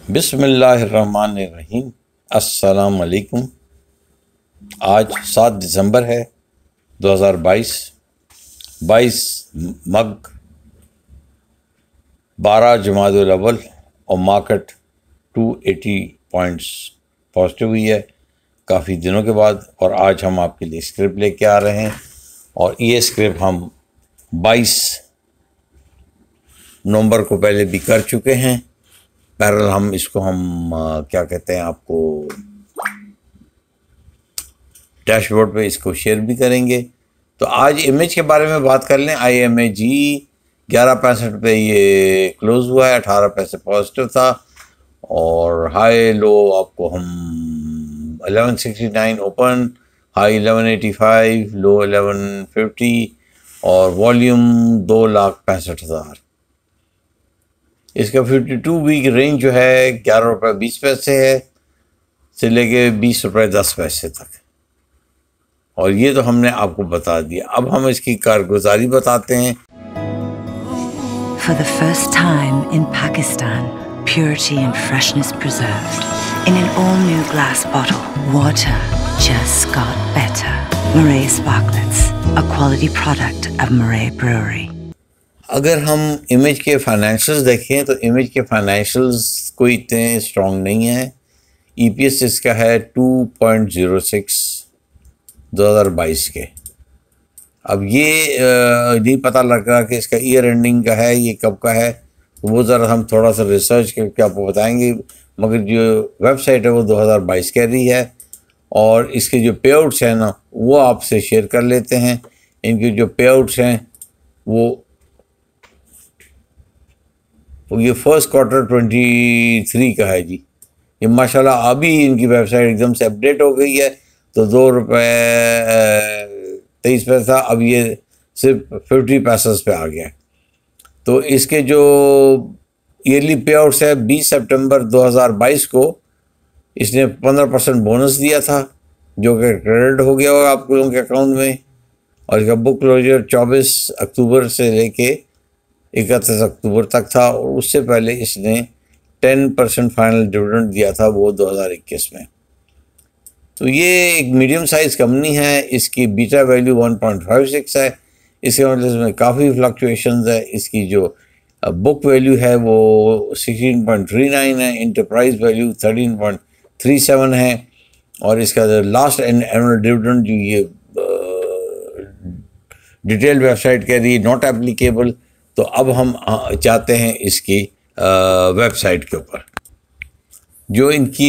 बिस्मिल्लाहिर्रहमानिर्रहीम। अस्सलाम वालेकुम। आज 7 दिसंबर है 2022। 22 मग 12 जमादुल अव्वल और मार्केट 280 पॉइंट्स पॉजिटिव हुई है काफ़ी दिनों के बाद। और आज हम आपके लिए स्क्रिप्ट लेके आ रहे हैं और ये स्क्रिप्ट हम 22 नवंबर को पहले भी कर चुके हैं। पैरेलल हम इसको क्या कहते हैं, आपको डैशबोर्ड पे इसको शेयर भी करेंगे। तो आज इमेज के बारे में बात कर लें। IMAG 11.65 पे ये क्लोज हुआ है, 18 पैसे पॉजिटिव था और हाई लो आपको हम 1169 ओपन, हाई 1185, लो 1150 और वॉल्यूम 2,65,000। इसका 52 वीक रेंज जो है 11 रुपये 20 पैसे है से लेके 20 रुपये 10 पैसे तक। और ये तो हमने आपको बता दिया। अब हम इसकी कारगुजारी बताते हैं। For the first time in Pakistan, purity and freshness preserved. In an all-new glass bottle, water just got better. Murray Sparklets, a quality product of Murray Brewery. अगर हम इमेज के फाइनेंशियल्स देखें तो इमेज के फाइनेंशियल्स कोई इतने strong नहीं है। EPS इसका है 2.06 2022 के। अब ये नहीं पता लग रहा कि इसका ईयर एंडिंग का है, ये कब का है, तो वो ज़रा हम थोड़ा सा रिसर्च करके आपको बताएंगे। मगर जो वेबसाइट है वो 2022 कह रही है। और इसके जो पे आउट्स हैं ना, वो आपसे शेयर कर लेते हैं। इनके जो पे आउट्स हैं वो ये फर्स्ट क्वार्टर 23 का है जी। ये माशाल्लाह अभी इनकी वेबसाइट एकदम से अपडेट हो गई है। तो 2 रुपये 23 पैसा अब ये सिर्फ 50 पैसेस पे आ गया। तो इसके जो ईयरली पे आउट्स है 20 सितंबर 2022 को इसने 15% बोनस दिया था, जो कि क्रेडिट हो गया होगा आप लोगों के अकाउंट में। और इसका बुक क्लोजर 24 अक्टूबर से लेके 31 अक्टूबर तक था। और उससे पहले इसने 10% फाइनल डिविडेंड दिया था, वो 2021 में। तो ये एक मीडियम साइज़ कंपनी है। इसकी बीटा वैल्यू 1.56 है। इसके मतलब इसमें काफ़ी फ्लक्चुएशंस है। इसकी जो बुक वैल्यू है वो 16.39 है, इंटरप्राइज वैल्यू 13.37 है। और इसका जो लास्ट एनुअल डिविडेंड जो ये डिटेल वेबसाइट कह रही है नॉट एप्लीकेबल। तो अब हम चाहते हैं इसकी वेबसाइट के ऊपर। जो इनकी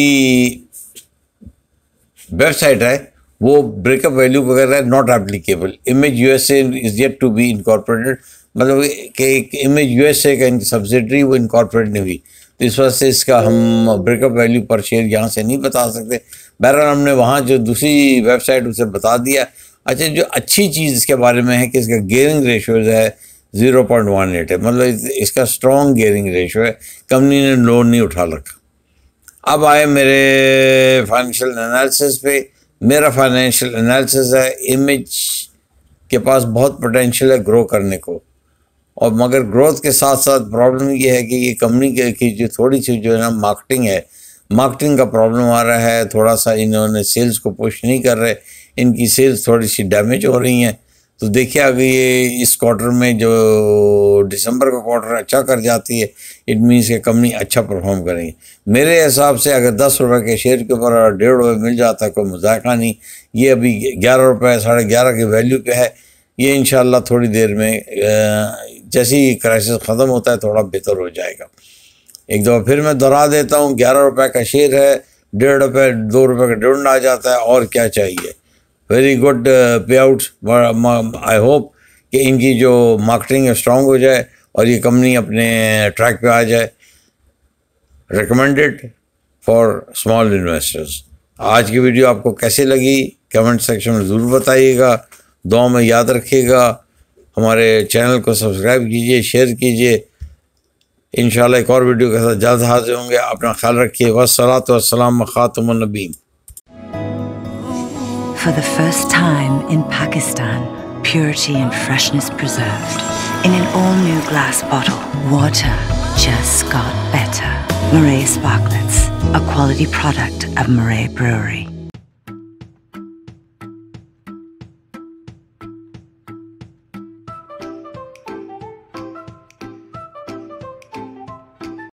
वेबसाइट है वो ब्रेकअप वैल्यू वगैरह not applicable. Image USA is yet to be incorporated, मतलब कि एक इमेज USA का इनकी सब्सिडरी वो इनकॉर्पोरेट नहीं हुई। तो इस वजह से इसका हम ब्रेकअप वैल्यू पर शेयर यहाँ से नहीं बता सकते। बहरहाल हमने वहाँ जो दूसरी वेबसाइट उसे बता दिया। अच्छा, जो अच्छी चीज़ इसके बारे में है कि इसका गेयरिंग रेशियोज़ है 0.18 है, मतलब इसका स्ट्रॉन्ग गेयरिंग रेशियो है। कंपनी ने लोन नहीं उठा रखा। अब आए मेरे फाइनेंशियल एनालिसिस पे। मेरा फाइनेंशियल एनालिसिस है इमेज के पास बहुत पोटेंशियल है ग्रो करने को। और मगर ग्रोथ के साथ साथ प्रॉब्लम ये है कि ये कंपनी की जो थोड़ी सी जो है ना मार्केटिंग है, मार्केटिंग का प्रॉब्लम आ रहा है। थोड़ा सा इन्होंने सेल्स को पुश नहीं कर रहे, इनकी सेल्स थोड़ी सी डैमेज हो रही हैं। तो देखिए अगर ये इस क्वार्टर में जो दिसंबर का क्वार्टर अच्छा कर जाती है, इट मीन्स कि कंपनी अच्छा परफॉर्म करेंगी। मेरे हिसाब से अगर 10 रुपये के शेयर के ऊपर 1.5 रुपये मिल जाता है, कोई मजाका नहीं। ये अभी 11 रुपये 11.5 की वैल्यू पे है। ये इंशाल्लाह थोड़ी देर में जैसे ही क्राइसिस ख़त्म होता है थोड़ा बेहतर हो जाएगा। एक दफ़ा फिर मैं दोहरा देता हूँ, 11 रुपये का शेयर है, 1.5 रुपये 2 रुपये का डिविडेंड आ जाता है, और क्या चाहिए। Very good payouts. I hope कि इनकी जो मार्केटिंग है स्ट्रॉन्ग हो जाए और ये कंपनी अपने ट्रैक पे आ जाए। Recommended for small investors. आज की वीडियो आपको कैसी लगी कमेंट सेक्शन में ज़रूर बताइएगा। दुआ में याद रखिएगा। हमारे चैनल को सब्सक्राइब कीजिए, शेयर कीजिए। इंशाल्लाह एक और वीडियो के साथ जल्द हाजिर होंगे। अपना ख्याल रखिए। वस्सलातु वस्सलाम खातमुन नबीय्यीन। For the first time in Pakistan, purity and freshness preserved. In an all-new glass bottle, water just got better. Murray Sparklets, a quality product of Murray Brewery.